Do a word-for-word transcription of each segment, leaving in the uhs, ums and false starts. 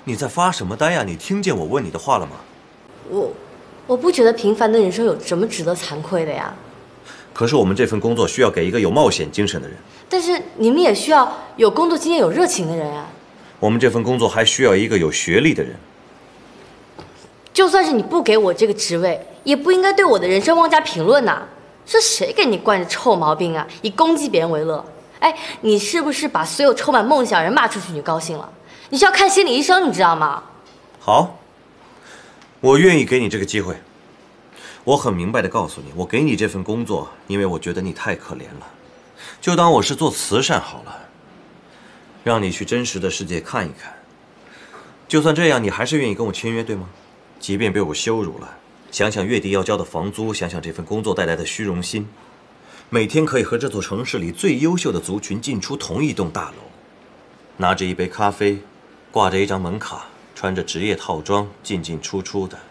你在发什么呆呀？你听见我问你的话了吗？ 我，我不觉得平凡的人生有什么值得惭愧的呀。 可是我们这份工作需要给一个有冒险精神的人。但是你们也需要有工作经验、有热情的人啊。 我们这份工作还需要一个有学历的人。 就算是你不给我这个职位，也不应该对我的人生妄加评论呐。是谁给你惯着臭毛病啊？以攻击别人为乐。哎，你是不是把所有充满梦想的人骂出去你就高兴了？你是要看心理医生，你知道吗？ 好，我愿意给你这个机会。我很明白地告诉你，我给你这份工作，因为我觉得你太可怜了，就当我是做慈善好了，让你去真实的世界看一看。就算这样，你还是愿意跟我签约，对吗？即便被我羞辱了，想想月底要交的房租，想想这份工作带来的虚荣心，每天可以和这座城市里最优秀的族群进出同一栋大楼，拿着一杯咖啡，挂着一张门卡，穿着职业套装进进出出的。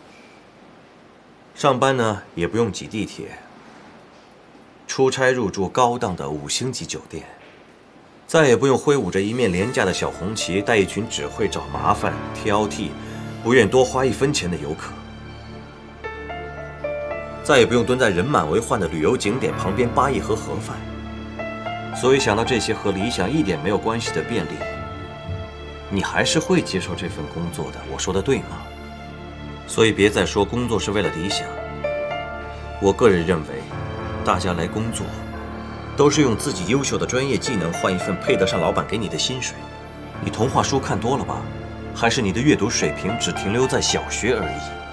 上班呢也不用挤地铁，出差入住高档的五星级酒店，再也不用挥舞着一面廉价的小红旗，带一群只会找麻烦、挑剔、不愿多花一分钱的游客，再也不用蹲在人满为患的旅游景点旁边扒一盒盒饭。所以想到这些和理想一点没有关系的便利，你还是会接受这份工作的。我说的对吗？所以别再说工作是为了理想。我个人认为，大家来工作，都是用自己优秀的专业技能换一份配得上老板给你的薪水。你童话书看多了吧？还是你的阅读水平只停留在小学而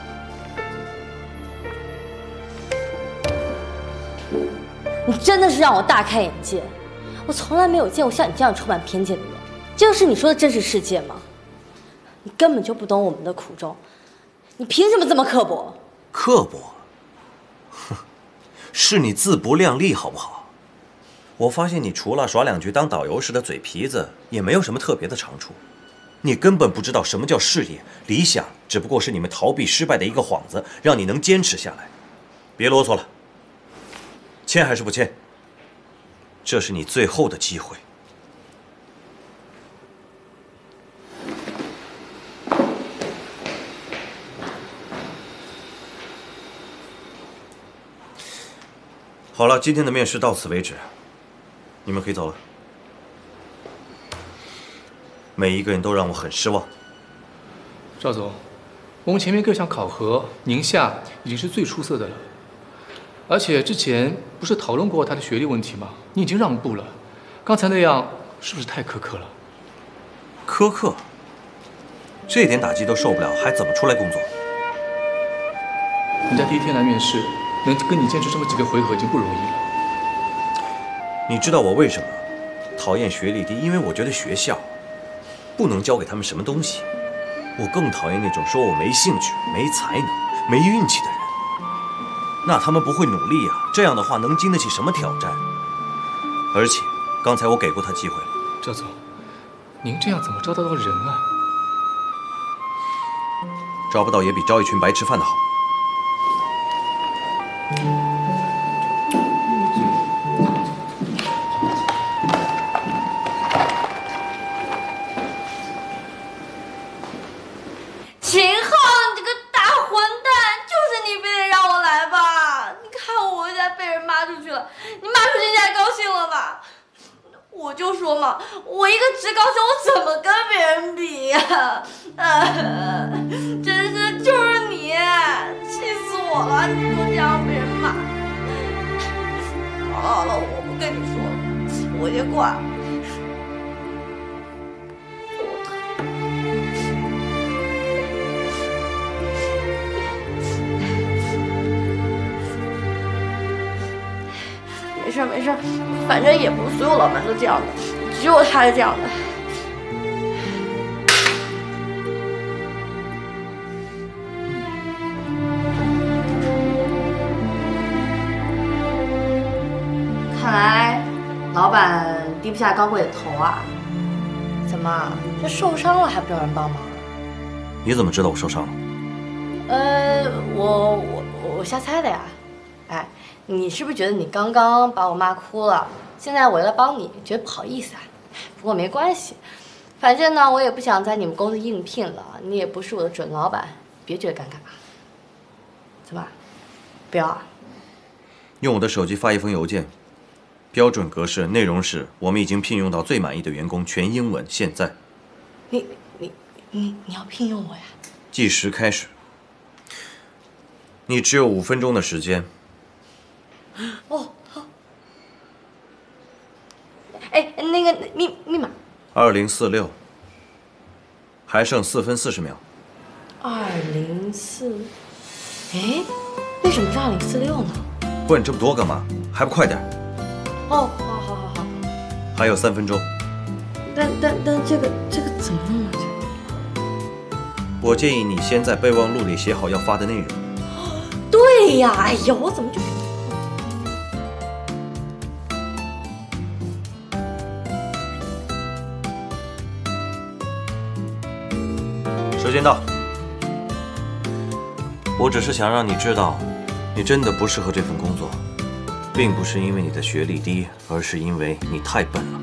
已？你真的是让我大开眼界，我从来没有见过像你这样充满偏见的人。这就是你说的真实世界吗？你根本就不懂我们的苦衷。你凭什么这么刻薄？ 刻薄？哼，是你自不量力好不好？我发现你除了耍两句当导游时的嘴皮子，也没有什么特别的长处。你根本不知道什么叫事业，理想只不过是你们逃避失败的一个幌子，让你能坚持下来。别啰嗦了，签还是不签？这是你最后的机会。好了，今天的面试到此为止，你们可以走了。每一个人都让我很失望。 赵总，我们前面各项考核，宁夏已经是最出色的了。而且之前不是讨论过他的学历问题吗？你已经让步了，刚才那样是不是太苛刻了？ 苛刻？这点打击都受不了，还怎么出来工作？ 人家第一天来面试，能跟你坚持这么几个回合已经不容易了。 你知道我为什么讨厌学历低？因为我觉得学校不能教给他们什么东西。我更讨厌那种说我没兴趣、没才能、没运气的人。那他们不会努力啊！这样的话能经得起什么挑战？而且刚才我给过他机会了。 赵总，您这样怎么招得到人啊？ 招不到也比招一群白吃饭的好。 秦昊，你这个大混蛋，就是你非得让我来吧？你看我现在被人骂出去了，你骂出去你还高兴了吧？我就说嘛，我一个职高生，我怎么跟别人比呀、啊？啊，真是就是你，气死我了！你就这样被人骂。好了好了，我不跟你说了，我先挂。没事没事，反正也不是所有老板都这样的，只有他是这样的。看来老板低不下高贵的头啊！怎么，这受伤了还不找人帮忙啊？ 你怎么知道我受伤了？ 呃，我我我瞎猜的呀。哎，你是不是觉得你刚刚把我骂哭了？现在我来帮你，觉得不好意思啊？不过没关系， 反正呢，我也不想在你们公司应聘了，你也不是我的准老板，别觉得尴尬。怎么，不要啊？ 用我的手机发一封邮件，标准格式，内容是：我们已经聘用到最满意的员工，全英文。现在， 你你你你要聘用我呀？ 计时开始。你只有五分钟的时间。 哦，好。哎，那个密密码。 二零四六。还剩四分四十秒。 二零四。哎，为什么是二零四六呢？ 问这么多干嘛？还不快点？ 哦，好好好好。 还有三分钟。 但但但这个这个怎么弄啊？这个。 我建议你先在备忘录里写好要发的内容。 对呀，哎呦，我怎么就…… 时间到。我只是想让你知道，你真的不适合这份工作，并不是因为你的学历低，而是因为你太笨了。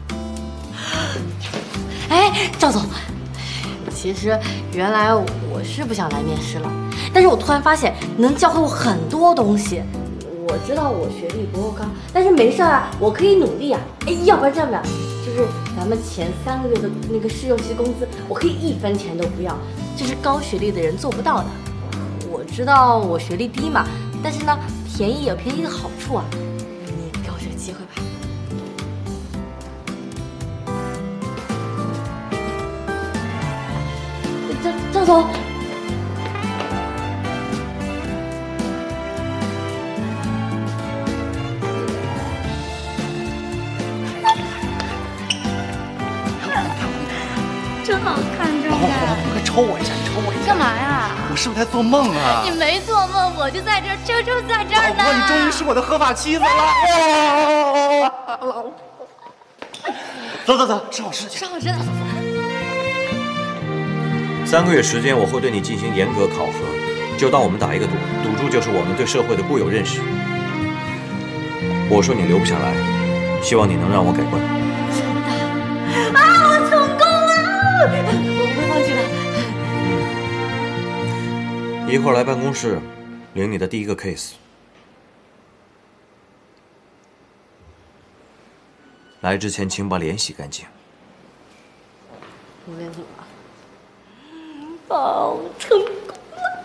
哎，赵总，其实原来我是不想来面试了，但是我突然发现能教会我很多东西。我知道我学历不够高，但是没事啊，我可以努力啊。哎，要不然这样吧，就是咱们前三个月的那个试用期工资，我可以一分钱都不要，这是高学历的人做不到的。我知道我学历低嘛，但是呢，便宜有便宜的好处啊。你给我这个机会吧。赵赵总。真好看，真好看！ 快抽我一下，你抽我一下！ 干嘛呀？ 我是不是在做梦啊？ 你没做梦，我就在这儿，就就在这儿呢。 老婆，你终于是我的合法妻子了！老婆，走走走，上我吃去。 上我真的。 三个月时间，我会对你进行严格考核，就当我们打一个赌，赌注就是我们对社会的固有认识。我说你留不下来，希望你能让我改观。 真的？啊，我成功了！我不会忘记的。 一会儿来办公室，领你的第一个 case。来之前，请把脸洗干净。 我脸怎么了？宝成功了。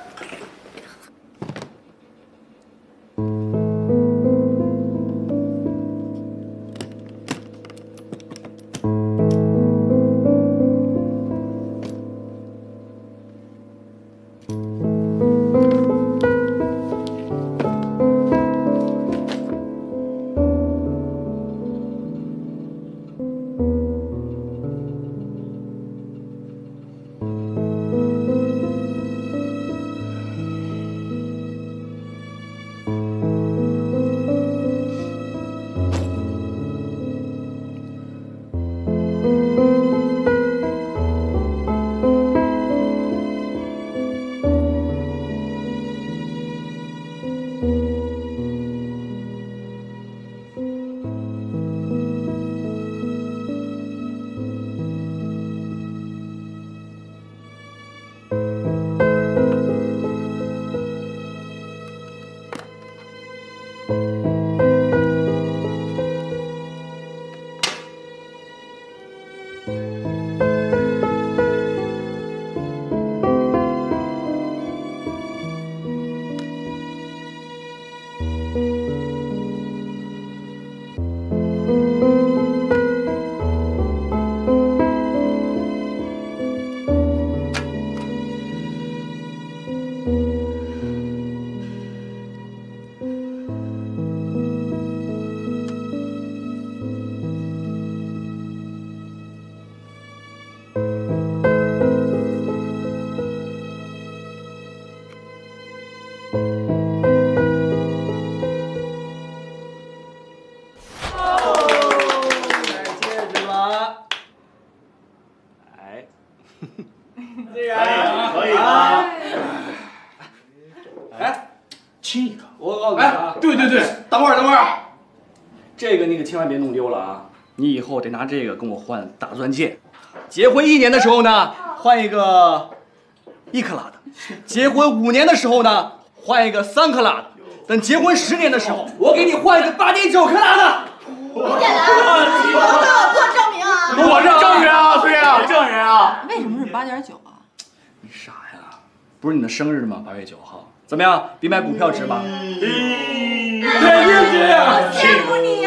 对对对，等会儿等会儿，这个你可千万别弄丢了啊！ 你以后得拿这个跟我换大钻戒。结婚一年的时候呢，换一个一克拉的；结婚五年的时候呢，换一个三克拉的；等结婚十年的时候，我给你换一个八点九克拉的。 你点的，我都有做证明啊！ 我是证人啊，对呀，证人啊。 为什么是八点九啊？ 你傻呀？不是你的生日吗？八月九号，怎么样？比买股票值吧？肯定值！ 好羡慕你呀！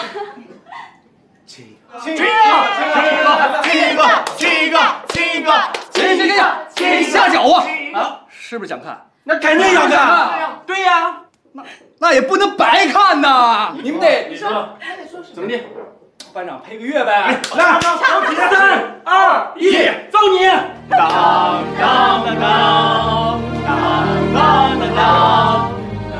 亲一个，亲一个，亲一个，亲一个，亲一个，亲一个，亲一个，下脚啊！啊，是不是想看？ 那肯定想看。对呀， 那那也不能白看呐！你们得，你说怎么的？班长配个乐呗！ 来，三二一，走你！当当当当当当当当。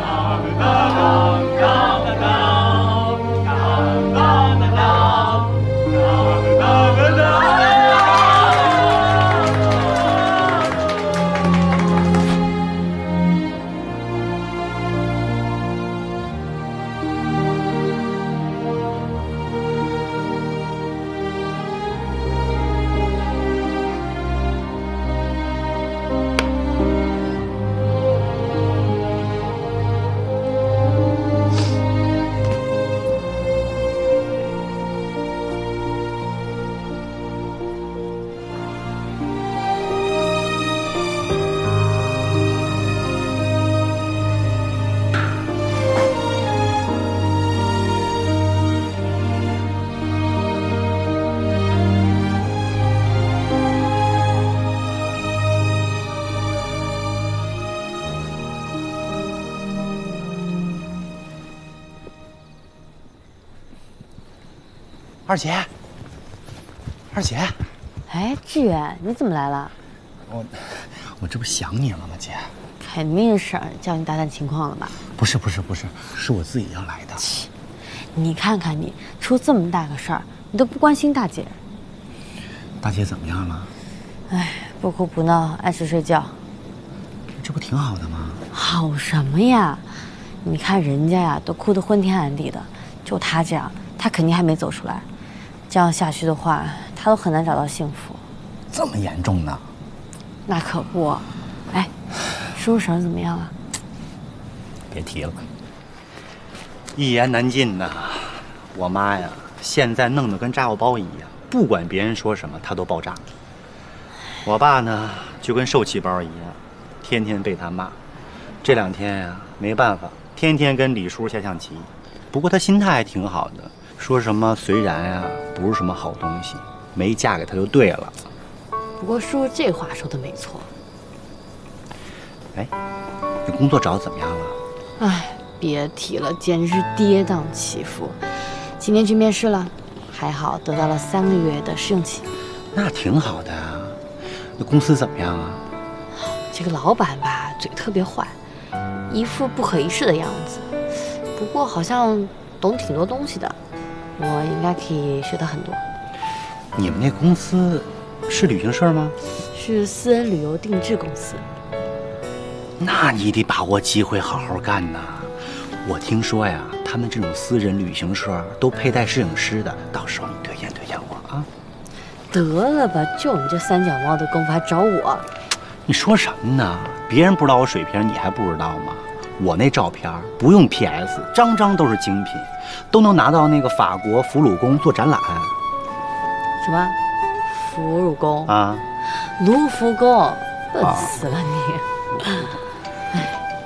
二姐，二姐， 哎，志远，你怎么来了？ 我我这不想你了吗，姐？ 肯定是叫你打探情况了吧？ 不是不是不是，是我自己要来的。 切，你看看你，出这么大个事儿，你都不关心大姐。 大姐怎么样了？ 哎，不哭不闹，按时睡觉。 这不挺好的吗？ 好什么呀？你看人家呀，都哭得昏天暗地的，就她这样，她肯定还没走出来。这样下去的话，她都很难找到幸福。 这么严重呢？ 那可不。哎，叔叔婶怎么样啊？ 别提了，一言难尽呐。我妈呀，现在弄得跟炸药包一样，不管别人说什么，她都爆炸。我爸呢，就跟受气包一样，天天被他骂。这两天呀，没办法，天天跟李叔下象棋。不过他心态还挺好的，说什么虽然呀不是什么好东西，没嫁给他就对了。 不过叔叔这话说的没错。 哎，你工作找的怎么样了？ 哎，别提了，简直是跌宕起伏。今天去面试了，还好得到了三个月的试用期。 那挺好的啊。那公司怎么样啊？ 这个老板吧，嘴特别坏，一副不可一世的样子。不过好像懂挺多东西的，我应该可以学到很多。 你们那公司是旅行社吗？ 是私人旅游定制公司。 那你得把握机会，好好干呐！我听说呀，他们这种私人旅行社都佩戴摄影师的，到时候你推荐推荐我啊！ 得了吧，就你这三脚猫的功夫还找我？ 你说什么呢？别人不知道我水平，你还不知道吗？我那照片不用 P S， 张张都是精品，都能拿到那个法国俘虏宫做展览。 什么？俘虏宫啊？ 卢浮宫？笨死了你！哎。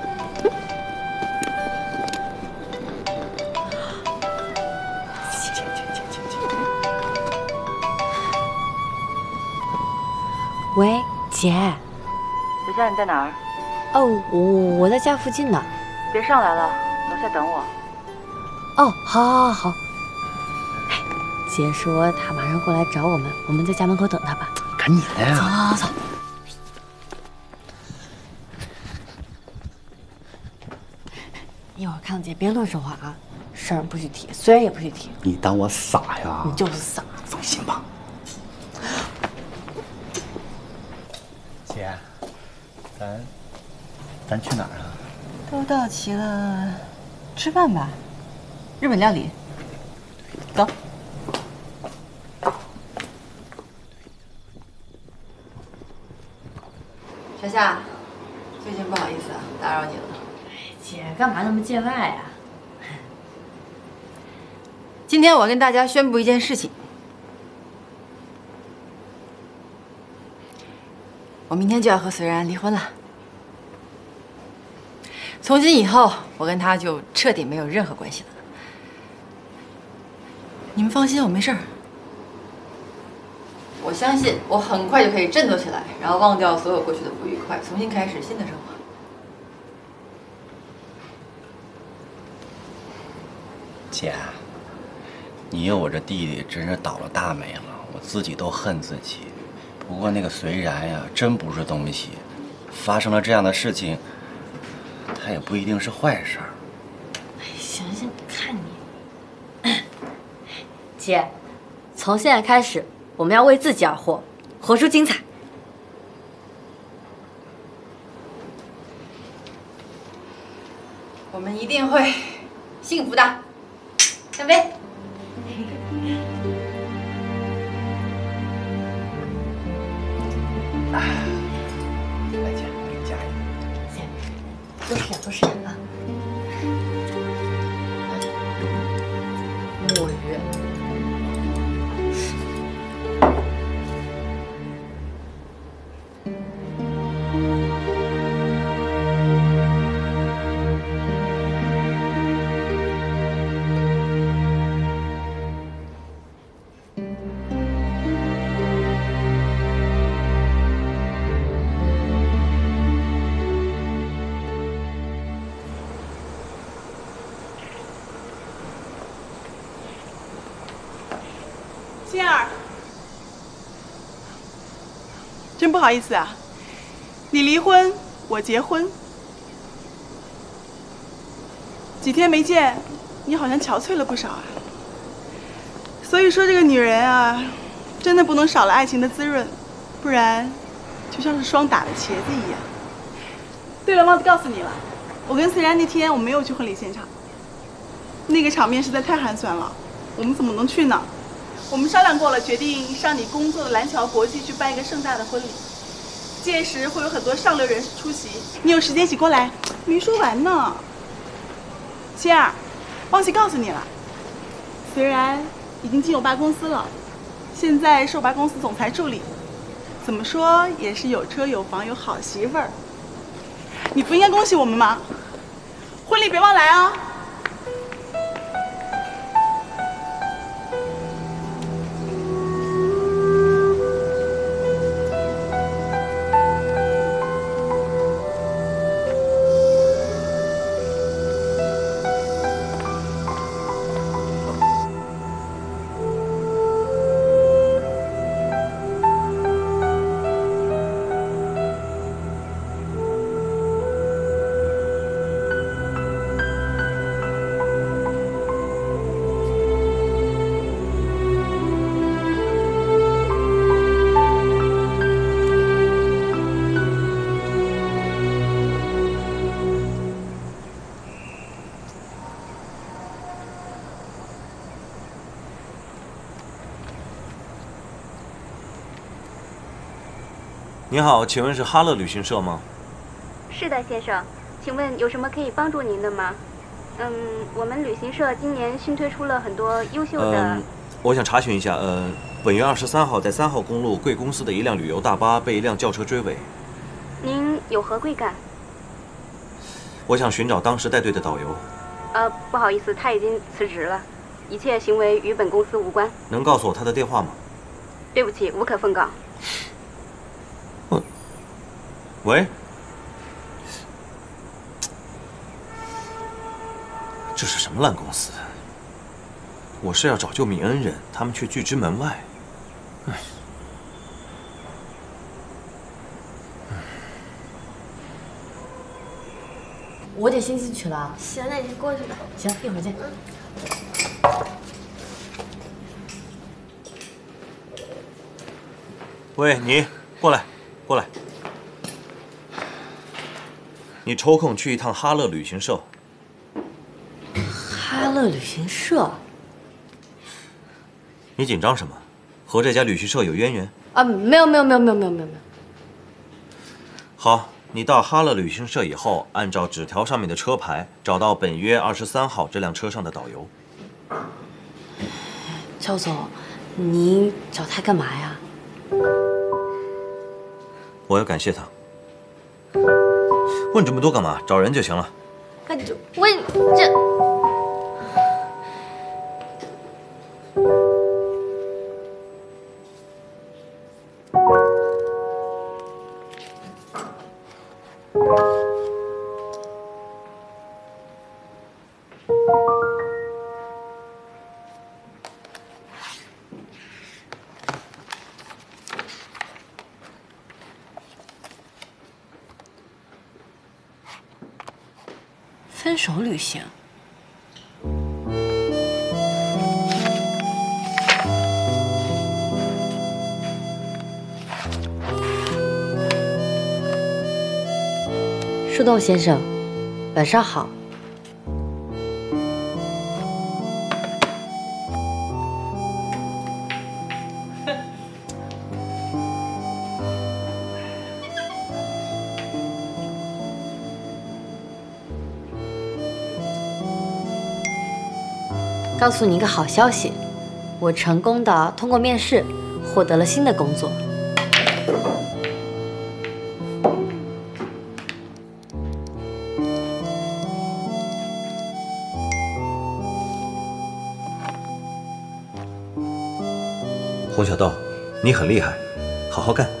喂，姐。 小夏，你在哪儿？ 哦，我我在家附近呢。 别上来了，楼下等我。 哦，好，好，好，好。哎，姐说她马上过来找我们，我们在家门口等她吧。 赶紧的呀！ 走走走。一会儿看到姐别乱说话啊，事儿不许提，虽然也不许提。 你当我傻呀？ 你就是傻。 放心吧。姐，咱咱去哪儿啊？ 都到齐了，吃饭吧，日本料理。走。 小夏，最近不好意思啊，打扰你了。 姐，干嘛那么见外啊？ 今天我跟大家宣布一件事情，我明天就要和随然离婚了。从今以后，我跟他就彻底没有任何关系了。你们放心，我没事儿。我相信我很快就可以振作起来，然后忘掉所有过去的不愉快，重新开始新的生活。 姐，你有我这弟弟真是倒了大霉了，我自己都恨自己。不过那个随然呀，真不是东西，发生了这样的事情，他也不一定是坏事儿。 行行，看你，姐，从现在开始，我们要为自己而活，活出精彩。 我们一定会幸福的。干杯！ 来姐，给你加一个。 姐，多吃点，多吃点啊。墨鱼。 心儿，真不好意思啊，你离婚，我结婚，几天没见，你好像憔悴了不少啊。所以说这个女人啊，真的不能少了爱情的滋润，不然就像是霜打的茄子一样。对了，忘记告诉你了，我跟虽然那天我没有去婚礼现场，那个场面实在太寒酸了，我们怎么能去呢？我们商量过了，决定上你工作的蓝桥国际去办一个盛大的婚礼，届时会有很多上流人士出席，你有时间一起过来。没说完呢，心儿，忘记告诉你了，虽然已经进我爸公司了，现在是我爸公司总裁助理，怎么说也是有车有房有好媳妇儿。你不应该恭喜我们吗？婚礼别忘来啊！ 你好，请问是哈乐旅行社吗？ 是的，先生，请问有什么可以帮助您的吗？嗯，我们旅行社今年新推出了很多优秀的。 嗯，我想查询一下，呃，本月二十三号在三号公路贵公司的一辆旅游大巴被一辆轿车追尾。 您有何贵干？ 我想寻找当时带队的导游。 呃，不好意思，他已经辞职了，一切行为与本公司无关。 能告诉我他的电话吗？ 对不起，无可奉告。 喂，这是什么烂公司？我是要找救泯恩人，他们却拒之门外。唉， 我得先进去了。行，那你先过去吧。行，一会儿见。嗯。 喂，你过来，过来。你抽空去一趟哈乐旅行社。 哈乐旅行社？ 你紧张什么？和这家旅行社有渊源？ 啊，没有没有没有没有没有没有没有。 好，你到哈乐旅行社以后，按照纸条上面的车牌，找到本月二十三号这辆车上的导游。 赵总，你找他干嘛呀？ 我要感谢他。问这么多干嘛？找人就行了。 哎，就问这。 分手旅行。树洞先生，晚上好。告诉你一个好消息，我成功的通过面试，获得了新的工作。 洪小豆，你很厉害，好好干。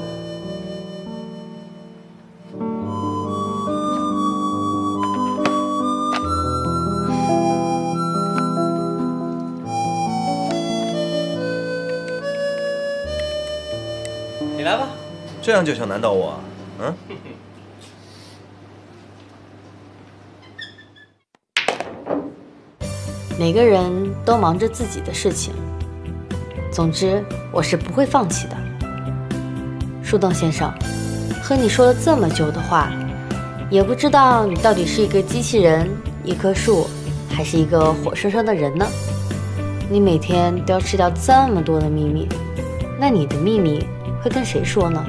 你来吧， 这样就想难倒我？嗯？ 每个人都忙着自己的事情，总之我是不会放弃的。树洞先生，和你说了这么久的话，也不知道你到底是一个机器人、一棵树，还是一个活生生的人呢？你每天都要吃掉这么多的秘密，那你的秘密 会跟谁说呢？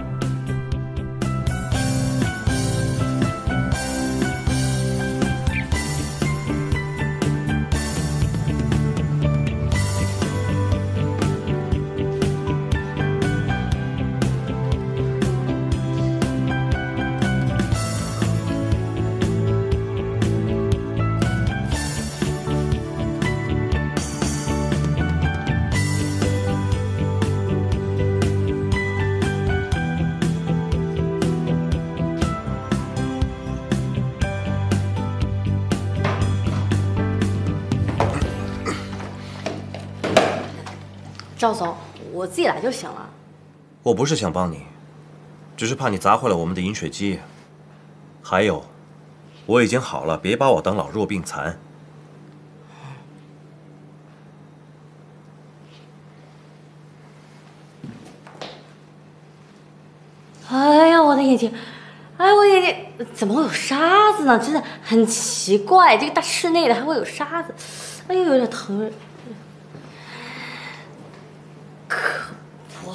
赵总，我自己来就行了。 我不是想帮你，只是怕你砸坏了我们的饮水机。还有，我已经好了，别把我当老弱病残。 哎呀，我的眼睛！哎，我的眼睛，怎么会有沙子呢？真的很奇怪，这个大室内的还会有沙子。哎呦，有点疼。 可不，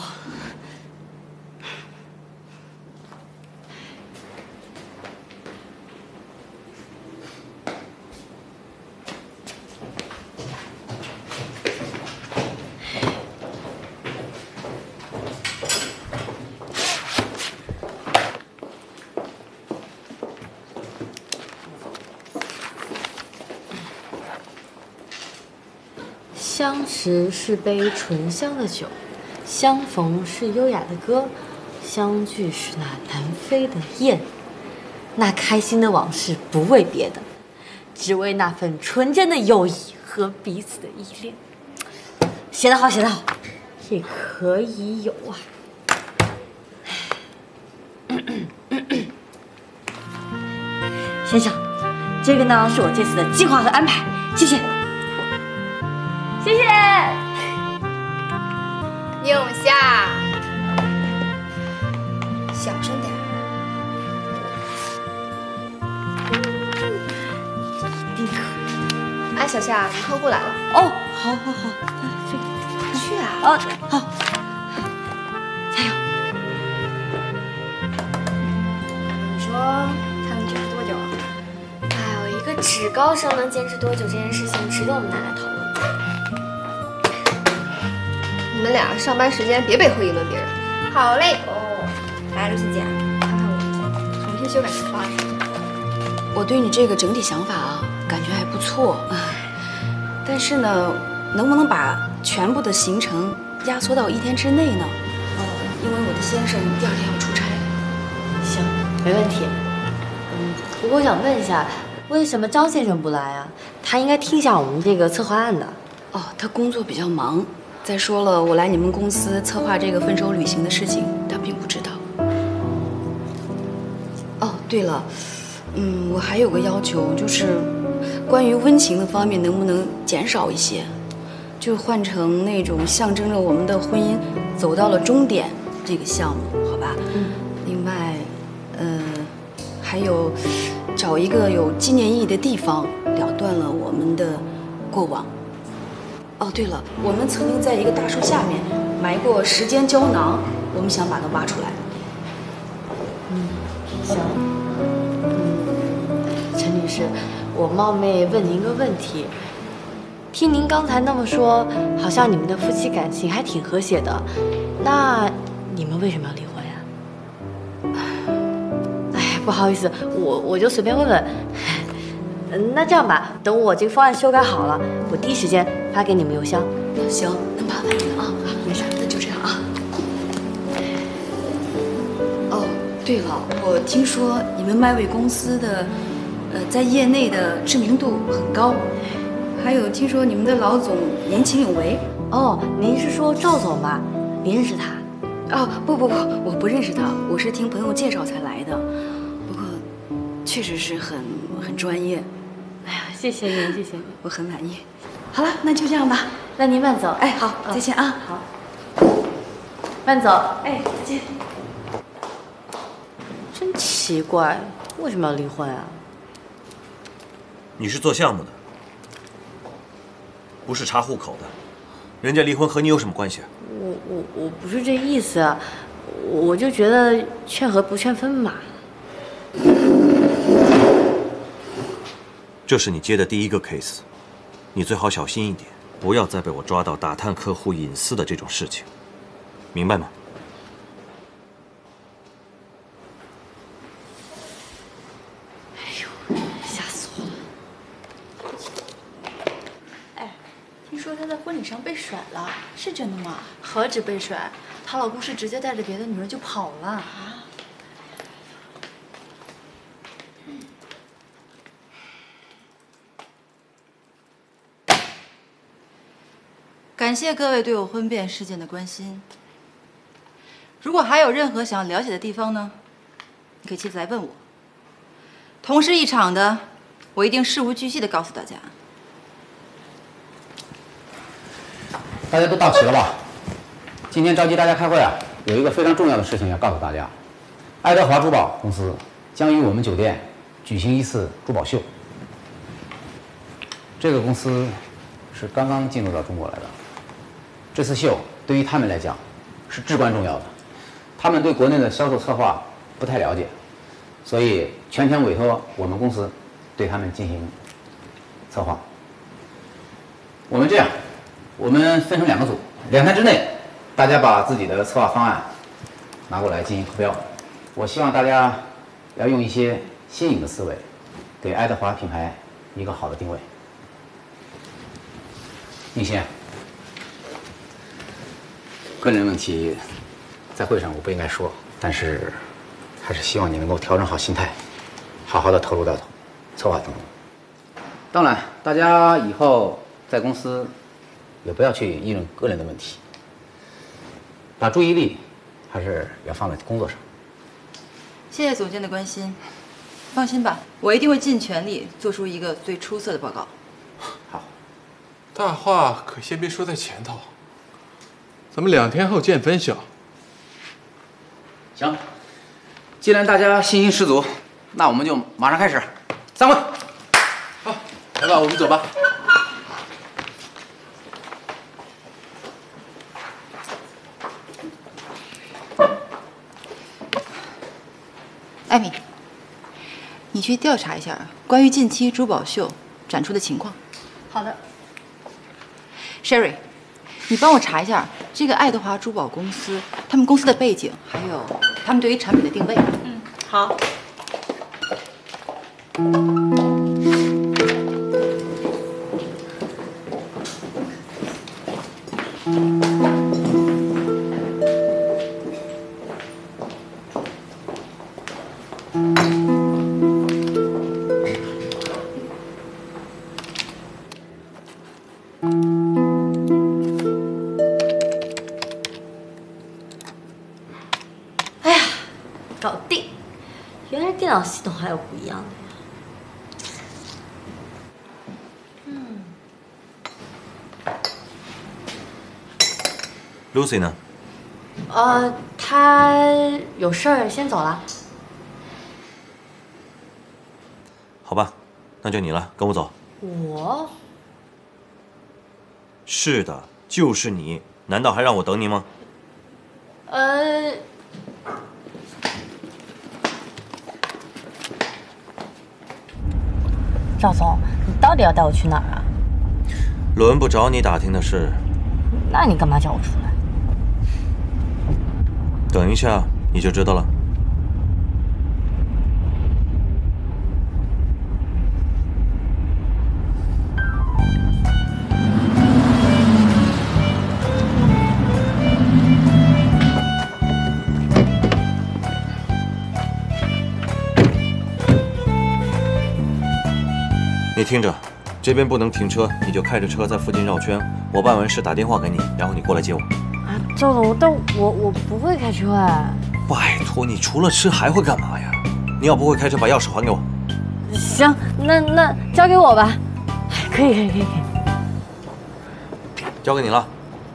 相识是杯醇香的酒。 相逢是优雅的歌，相聚是那南飞的雁。那开心的往事不为别的，只为那份纯真的友谊和彼此的依恋。写得好，写得好，也可以有啊。先生，这个呢是我这次的计划和安排，谢谢，谢谢。 宁夏，小声点。 一定可以。 哎，小夏，客户来了。 哦，好，好，好，这个去啊。 啊，好，加油。 职高生能坚持多久这件事情值得我们拿来讨论。 你们俩上班时间别背后议论别人。好嘞。哦，来，刘欣姐，看看我重新修改的方案。 我对你这个整体想法啊，感觉还不错。但是呢，能不能把全部的行程压缩到一天之内呢？呃，因为我的先生第二天要出差。 行，没问题。嗯，不过我想问一下，为什么张先生不来啊？他应该听一下我们这个策划案的。 哦，他工作比较忙。再说了，我来你们公司策划这个分手旅行的事情，他并不知道。哦，对了，嗯，我还有个要求，就是关于温情的方面，能不能减少一些？就换成那种象征着我们的婚姻走到了终点这个项目，好吧？嗯。另外，呃，还有找一个有纪念意义的地方，了断了我们的过往。哦，对了，我们曾经在一个大树下面埋过时间胶囊，我们想把它挖出来。 嗯，行。嗯，陈女士，我冒昧问您个问题。听您刚才那么说，好像你们的夫妻感情还挺和谐的，那你们为什么要离婚呀？哎，不好意思，我我就随便问问。嗯，那这样吧，等我这个方案修改好了，我第一时间发给你们邮箱。 行，那麻烦你了啊。没事，那就这样啊。哦，对了，我听说你们麦味公司的，呃，在业内的知名度很高，还有听说你们的老总年轻有为。 哦，您是说赵总吧？您认识他？ 哦，不不不，我不认识他，我是听朋友介绍才来的。不过，确实是很很专业。 哎呀，谢谢您，谢谢您， 我很满意。好了，那就这样吧。 那您慢走。 哎，好，再见啊。 好，慢走。 哎，再见。 真奇怪，为什么要离婚啊？ 你是做项目的，不是查户口的，人家离婚和你有什么关系啊？ 我我我不是这意思啊，我就觉得劝和不劝分嘛。 这是你接的第一个 case， 你最好小心一点，不要再被我抓到打探客户隐私的这种事情，明白吗？ 哎呦，吓死我了！ 哎，听说她在婚礼上被甩了，是真的吗？ 何止被甩，她老公是直接带着别的女人就跑了。啊！ 感谢各位对我婚变事件的关心。如果还有任何想要了解的地方呢，你可以接着来问我。同事一场的，我一定事无巨细的告诉大家。 大家都到齐了吧？今天召集大家开会啊，有一个非常重要的事情要告诉大家：爱德华珠宝公司将于我们酒店举行一次珠宝秀。这个公司是刚刚进入到中国来的。这次秀对于他们来讲是至关重要的，他们对国内的销售策划不太了解，所以全权委托我们公司对他们进行策划。我们这样，我们分成两个组，两天之内大家把自己的策划方案拿过来进行投标。我希望大家要用一些新颖的思维，给爱德华品牌一个好的定位。宁欣，个人问题在会上我不应该说，但是还是希望你能够调整好心态，好好的投入到策划当中。当然，大家以后在公司也不要去议论个人的问题，把注意力还是要放在工作上。 谢谢总监的关心，放心吧，我一定会尽全力做出一个最出色的报告。 好。 大话可先别说在前头，咱们两天后见分晓。 行，既然大家信心十足，那我们就马上开始。散会。 好，来吧，我们走吧。 艾米， 你去调查一下关于近期珠宝秀展出的情况。 好的。 Sherry， 你帮我查一下这个爱德华珠宝公司，他们公司的背景，还有他们对于产品的定位。 嗯，好。 搞定！原来电脑系统还有不一样的呀。嗯。 Lucy 呢？ 呃，她有事儿先走了。 好吧，那就你了，跟我走。 我？ 是的，就是你。难道还让我等你吗？ 呃。 赵总，你到底要带我去哪儿啊？ 轮不着你打听的事。 那你干嘛叫我出来？ 等一下你就知道了。你听着，这边不能停车，你就开着车在附近绕圈。我办完事打电话给你，然后你过来接我。 啊，赵总，但我我不会开车哎。 拜托，你除了吃还会干嘛呀？你要不会开车，把钥匙还给我。 行，那那交给我吧。可以可以可以可以。 交给你了。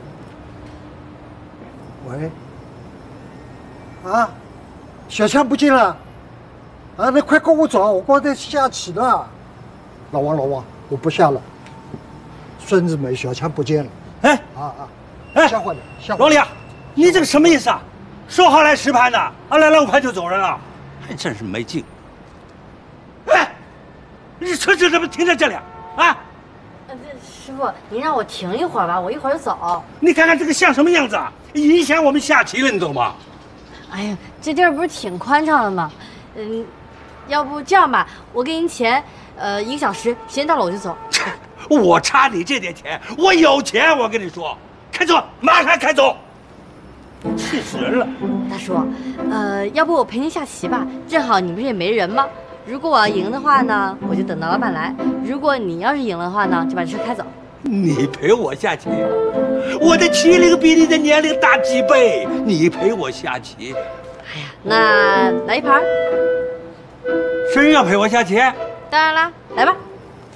喂。啊，小强不见了。啊，那快跟我走，我刚才下棋了。 老王，老王，我不下了。孙子梅，小强不见了。 哎， 啊啊， 哎， 吓坏了，吓坏了。 老李啊，你这个什么意思啊？说好来实盘的，啊，来两盘就走人了，还真是没劲。哎，你车子怎么停在这里啊？啊？ 呃，师傅，您让我停一会儿吧，我一会儿就走。 你看看这个像什么样子啊？影响我们下棋了，你懂吗？ 哎呀，这地儿不是挺宽敞的吗？嗯，要不这样吧，我给您钱。 呃，一个小时，时间到了我就走。 我差你这点钱，我有钱，我跟你说，开走，马上开走。气死人了！ 大叔，呃，要不我陪您下棋吧？正好你不是也没人吗？如果我要赢的话呢，我就等到老板来；如果你要是赢了的话呢，就把车开走。 你陪我下棋？我的棋龄比你的年龄大几倍，你陪我下棋？ 哎呀，那来一盘。 真要陪我下棋？ 当然啦，来吧。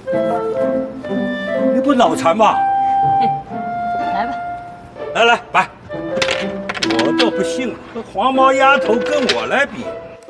你不脑残吧？ 来吧。 来来摆。我倒不信了，和黄毛丫头跟我来比。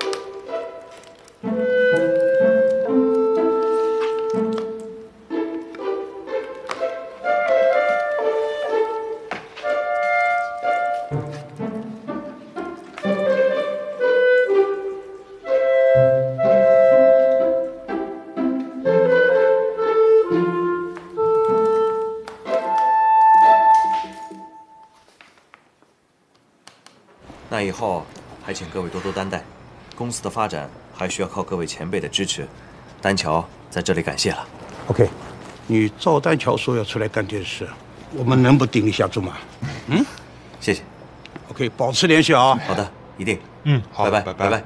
那以后还请各位多多担待，公司的发展还需要靠各位前辈的支持。丹桥在这里感谢了。 OK， 你赵丹桥说要出来干点事，我们能不顶一下住吗？嗯， 谢谢。 OK， 保持联系啊。 好的，一定。 嗯，好， 拜拜， 拜拜。 拜拜。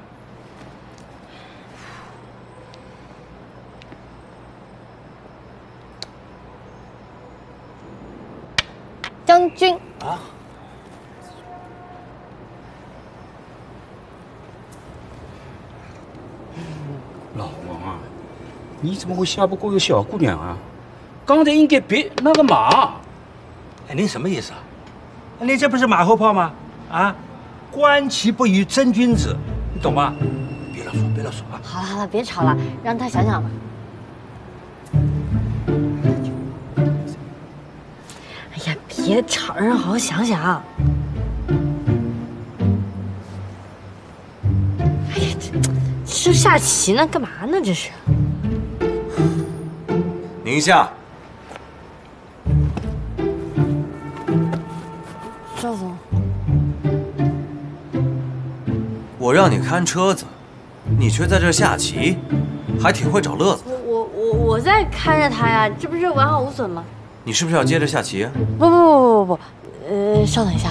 将军啊。 老王啊，你怎么会下不过有小姑娘啊？刚才应该别那个马。哎，您什么意思啊？你这不是马后炮吗？啊，观棋不语真君子，你懂吗？别乱说，别乱说啊！ 好了好了，别吵了，让他想想吧。哎呀，别吵，让好好想想。哎呀，这这下棋呢，干嘛呢？这是。 宁夏， 赵总， 我让你看车子，你却在这下棋，还挺会找乐子。 我我我我在看着他呀，这不是完好无损吗？ 你是不是要接着下棋啊？ 不不不不不，呃，稍等一下。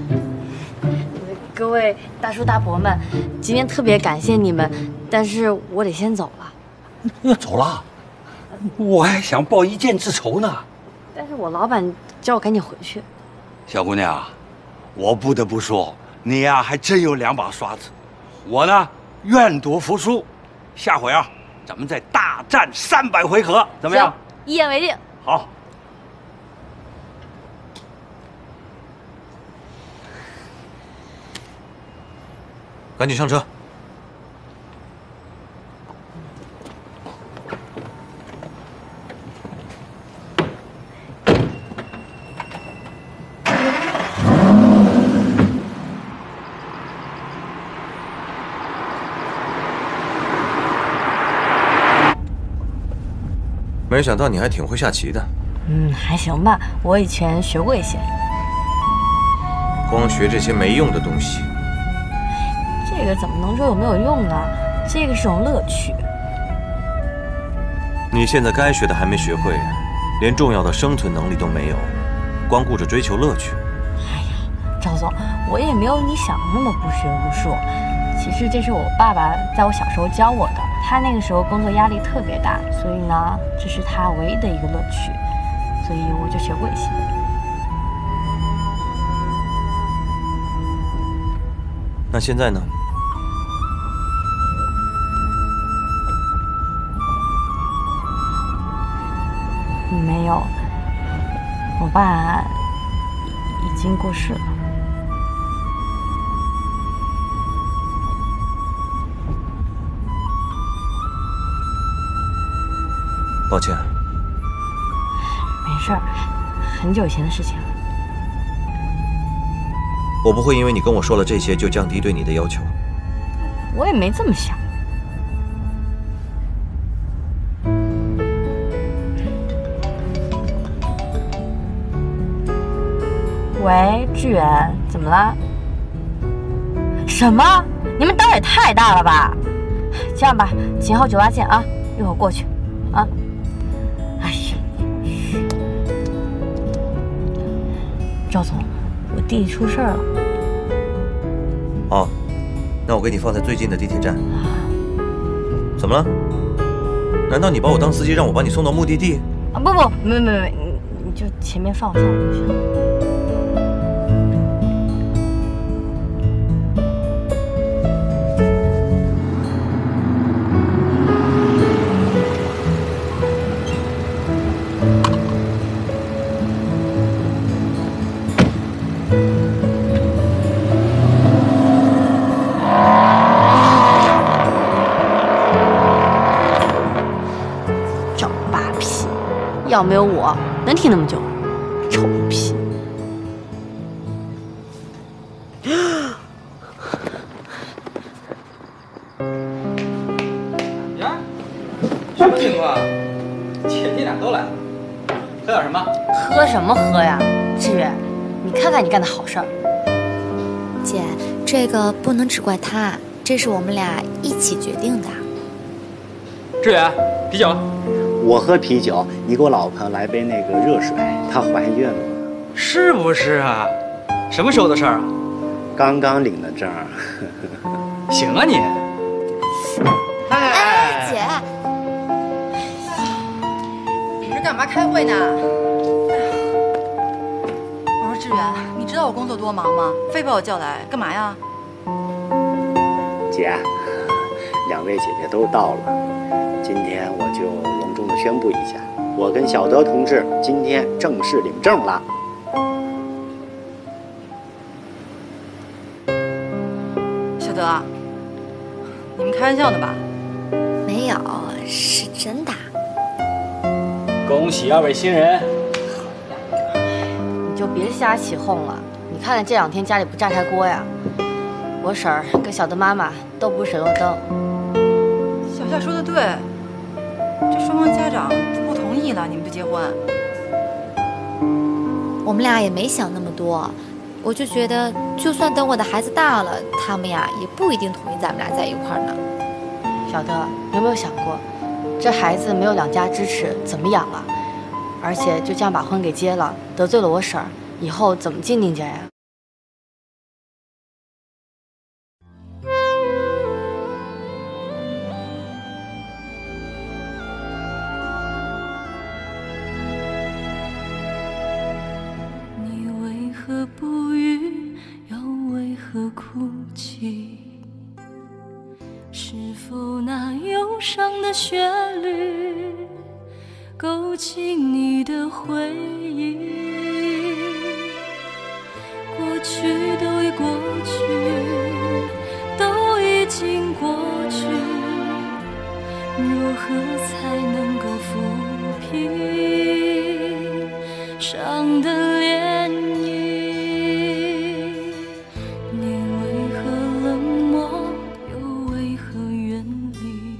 各位大叔大伯们，今天特别感谢你们，但是我得先走了。 要走了？我还想报一箭之仇呢。 但是我老板叫我赶紧回去。 小姑娘，我不得不说，你呀、啊、还真有两把刷子。我呢愿赌服输，下回啊咱们再大战三百回合，怎么样？ 一言为定。 好。 赶紧上车。没想到你还挺会下棋的。 嗯，还行吧，我以前学过一些。 光学这些没用的东西。 这个怎么能说有没有用呢？这个是种乐趣。 你现在该学的还没学会，连重要的生存能力都没有，光顾着追求乐趣。 哎呀，赵总，我也没有你想的那么不学无术。其实这是我爸爸在我小时候教我的，他那个时候工作压力特别大，所以呢，这是他唯一的一个乐趣，所以我就学过一些。 那现在呢？ 没有，我爸已经过世了。 抱歉。 没事儿，很久以前的事情了。 我不会因为你跟我说了这些就降低对你的要求。 我也没这么想。喂，志远，怎么了？什么？你们胆也太大了吧！这样吧，秦昊酒吧见啊，一会儿过去，啊。哎呀，赵总，我弟弟出事儿了。 哦，那我给你放在最近的地铁站。怎么了？难道你把我当司机，让我把你送到目的地？ 啊，不不，没没没，你你就前面放下就行。要没有我，能停那么久？臭屁！ 呀，什么情况？姐弟俩都来了，喝点什么？ 喝什么喝呀？志远，你看看你干的好事儿。 姐，这个不能只怪他，这是我们俩一起决定的。 志远，啤酒。 我喝啤酒，你给我老婆来杯那个热水，她怀孕了。 是不是啊？什么时候的事儿啊？ 刚刚领的证。 行啊你。 哎，姐，你这干嘛开会呢？ 我说志远，你知道我工作多忙吗？非把我叫来干嘛呀？ 姐，两位姐姐都到了，今天我就隆重的宣布一下，我跟小德同志今天正式领证了。 小德，你们开玩笑呢吧？ 没有，是真的。 恭喜二位新人！ 你就别瞎起哄了。你看看这两天家里不炸开锅呀，我婶儿跟小德妈妈都不是省油灯。 夏说的对，这双方家长都不同意了，你们就结婚。 我们俩也没想那么多，我就觉得，就算等我的孩子大了，他们呀也不一定同意咱们俩在一块儿呢。 小德，你有没有想过，这孩子没有两家支持，怎么养啊？而且就这样把婚给结了，得罪了我婶儿，以后怎么进宁家呀？ 你为何不语，又为何哭泣？是否那忧伤的旋律勾起你的回忆？过去都已过去，都已经过去，如何才能够抚平伤的涟漪？你为何冷漠，又为何远离？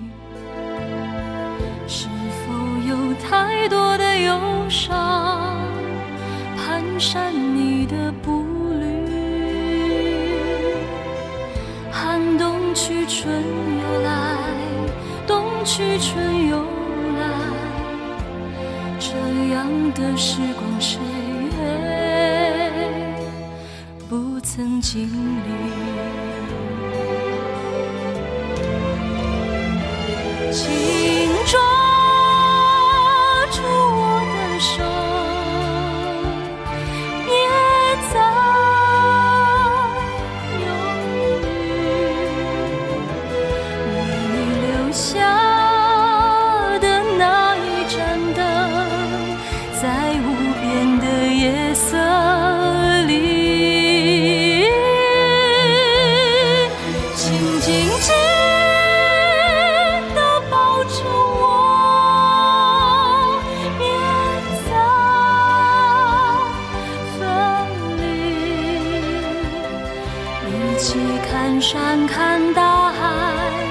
是否有太多的忧伤蹒跚你的步履？寒冬去春又来，冬去春又来，这样的时光谁也不曾经历。请抓住我的手，别再犹豫，为你留下的那一盏灯，在无边的夜色里，请紧紧地抱着我，别再分离，一起看山看大海。